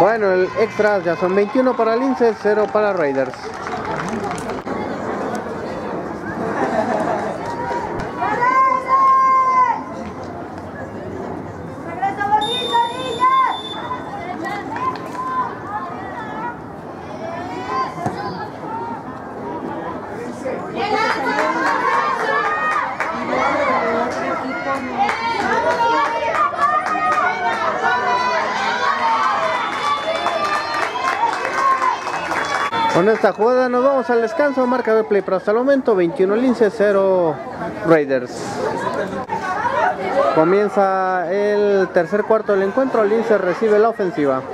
Bueno, el extra ya son 21 para Linces, 0 para Raiders. Con esta jugada nos vamos al descanso, marca de play, pero hasta el momento 21 Linces, 0 Raiders. Comienza el tercer cuarto del encuentro, Linces recibe la ofensiva.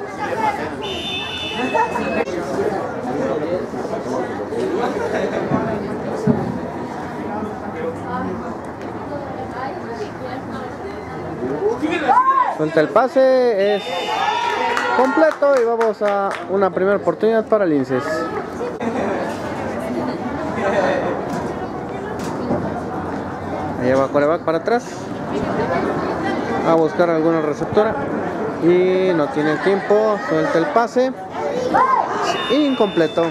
Suelta el pase, es completo y vamos a una primera oportunidad para Linces. Allá va quarterback para atrás a buscar alguna receptora y no tiene tiempo. Suelta el pase, incompleto.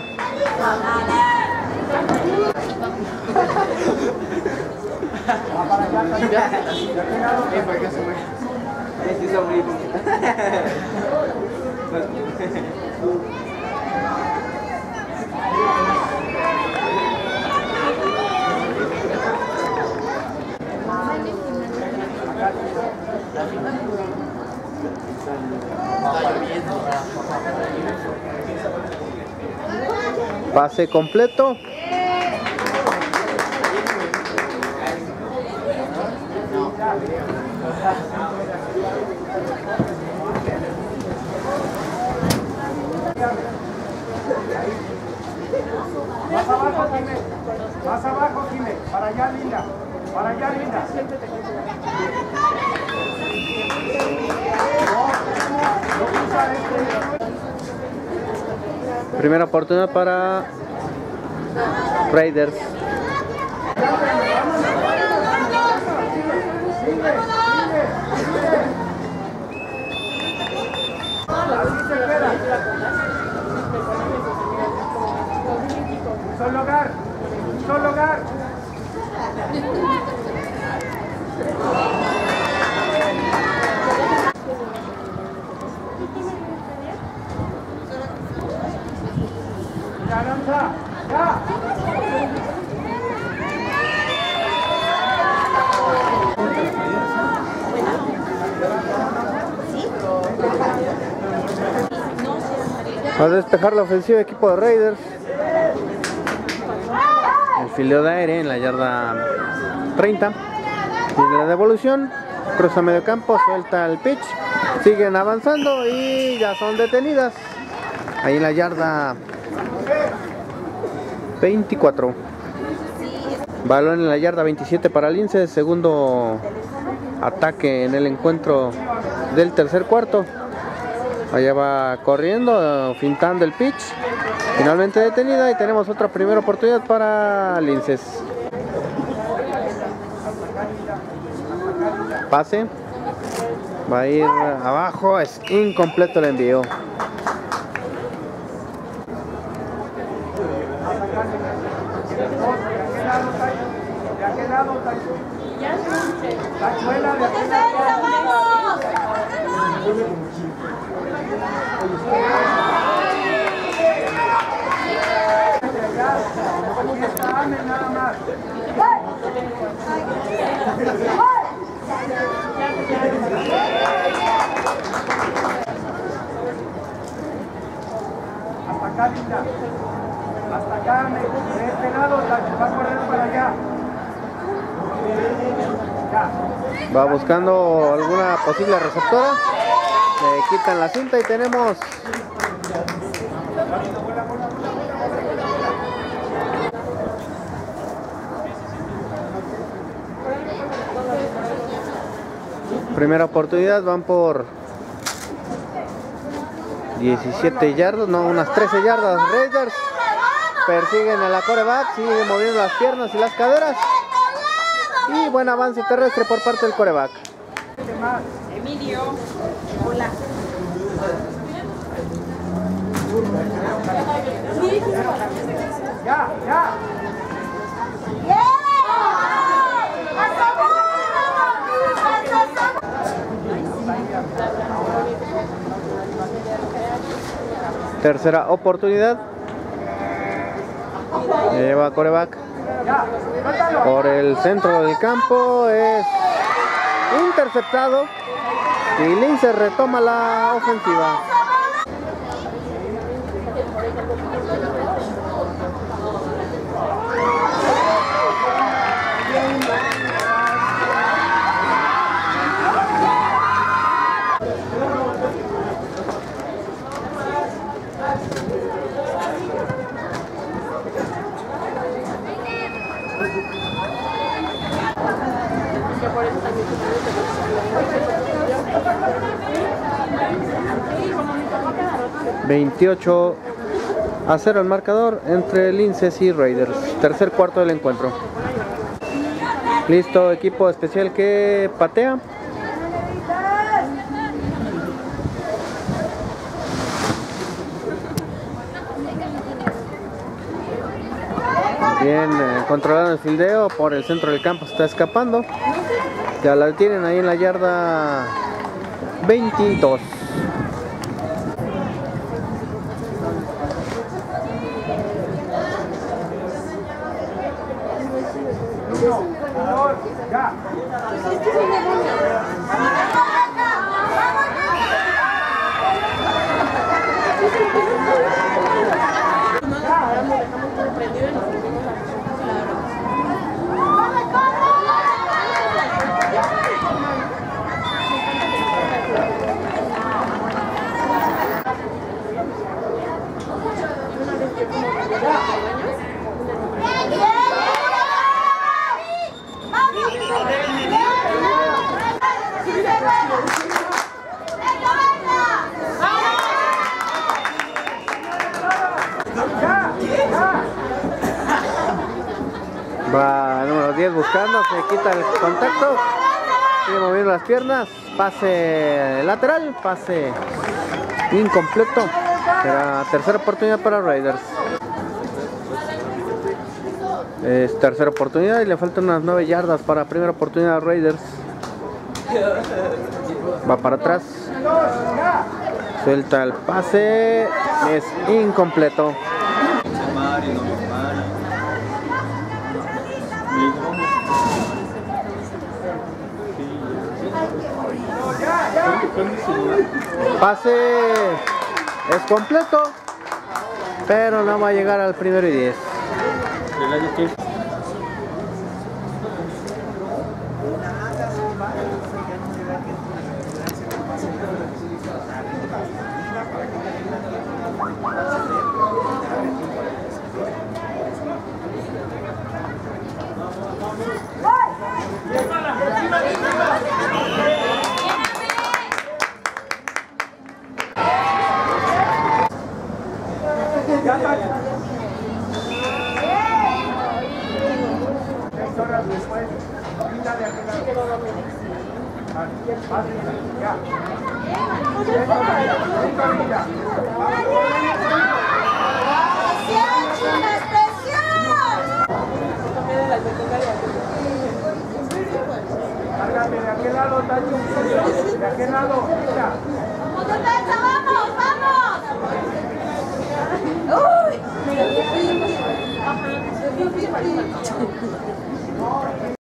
Pase completo. Más abajo, Jimé. Más abajo, Jimé. Para allá, Linda. Para allá, Linda. Primera oportunidad para Raiders. Solo hogar. Solo hogar. Ya, lanza. Ya. Va a despejar la ofensiva equipo de Raiders. El fildeo de aire en la yarda 30. Viene la devolución. Cruza medio campo, suelta el pitch. Siguen avanzando y ya son detenidas. Ahí en la yarda 24. Balón en la yarda 27 para Linces. Segundo ataque en el encuentro del tercer cuarto. Allá va corriendo, fintando el pitch. Finalmente detenida y tenemos otra primera oportunidad para Linces. Pase. Va a ir abajo, es incompleto el envío. Nada más. Hasta acá, Linda. Hasta acá, de este lado, va a correr para allá. Va buscando alguna posible receptora. Le quitan la cinta y tenemos primera oportunidad. Van por 17 yardas, no, unas 13 yardas. Raiders persiguen a la quarterback, siguen moviendo las piernas y las caderas. Y buen avance terrestre por parte del quarterback. Emilio, hola. Ya, ya. Tercera oportunidad. Lleva coreback por el centro del campo. Es interceptado. Y Lince retoma la ofensiva. Por eso también 28-0 el marcador entre Linces y Raiders. Tercer cuarto del encuentro. Listo, equipo especial que patea. Bien, controlando el fildeo por el centro del campo, está escapando. Ya la tienen ahí en la yarda 22. Ya. Va número 10 buscando, se quita el contacto, sigue moviendo las piernas, pase lateral, pase incompleto. Será tercera oportunidad para Raiders. Es tercera oportunidad y le faltan unas 9 yardas para primera oportunidad a Raiders. Va para atrás, suelta el pase, es incompleto. Pase es completo, pero no va a llegar al primero y 10. Ya, Tacho. 6 horas después, quita de aquel lado. Ya. 6 horas ya. Cárgate de aquel lado, Tacho. De aquel lado, mira. ¡Vamos, vamos! ¡Uy!